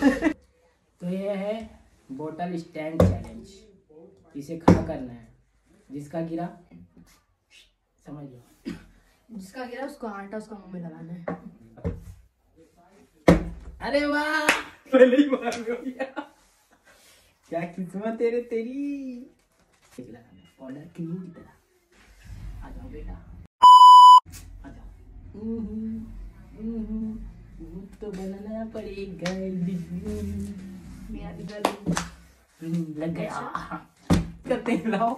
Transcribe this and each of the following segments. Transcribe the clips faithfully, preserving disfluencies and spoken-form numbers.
तो ये है बोतल स्टैंड चैलेंज। इसे खड़ा करना है, जिसका गिरा समझ लो, जिसका गिरा उसको आटा उसका मुंह में लगाना है। अरे वाह, पहले ही बार में हो गया। क्या किस्मत तेरे तेरी। पाउडर क्रीम की तरह। आ जाओ बेटा, आ जाओ। तो बनाना पड़ेगा। मेरा इधर लग गया। करते हैं, लाओ।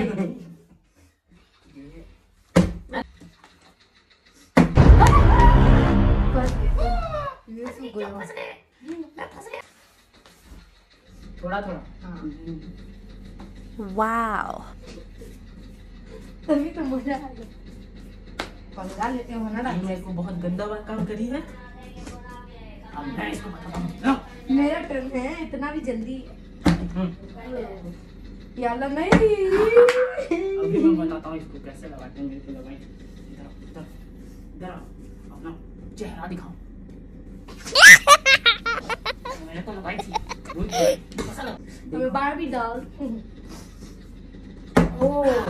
थोड़ा थोड़ा। वाओ, तभी तो मजा आ गया। पंगा लेते हो ना। मेरे को बहुत गंदा बात काम करी है। अब मैं इसको बताता हूँ। मेरा टर्न है, इतना भी जल्दी याला नहीं। अभी मैं बताता हूँ इसको कैसे लगाते हैं। मेरे को लगाई इधर इधर इधर अपना चेहरा दिखाओ। मैंने तो लगाई थी। हमें बार भी डाल। ओ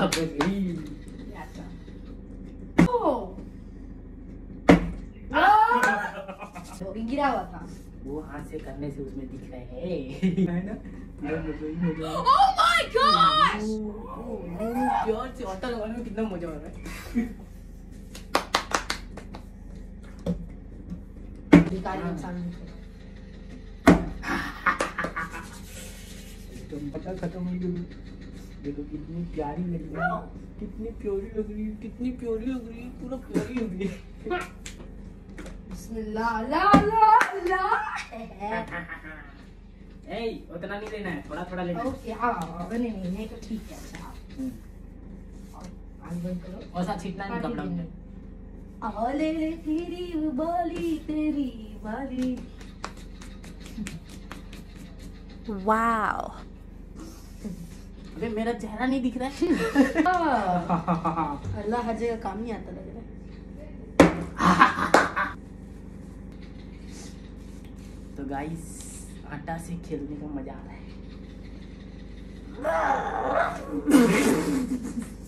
गिरा हुआ था। वो हाथ से करने से उसमें दिख रहे हैं है ना। Oh my gosh! प्यार से आटा लगाने में कितना मजा आ रहा है। तुम पता खत्म हो गई। देखो कितनी प्यारी लग रही है, कितनी प्यारी लग रही है, कितनी प्यारी लग रही है, पूरा प्यारी लग रही है। बिस्मिल्लाह ला ला ला। ए, उतना नहीं लेना है, थोड़ा थोड़ा लेना है। ओके हाँ, नहीं नहीं नहीं तो ठीक है। अच्छा आगे बंद करो। और साथ छीटना नहीं कपड़ा में। आले ले तेरी बाली तेरी बाली। वाओ, अबे मेरा चेहरा नहीं दिख रहा है। अल्लाह हर जगह काम नहीं आता लग रहा है। तो गाइस, आटा से खेलने का मजा आ रहा है।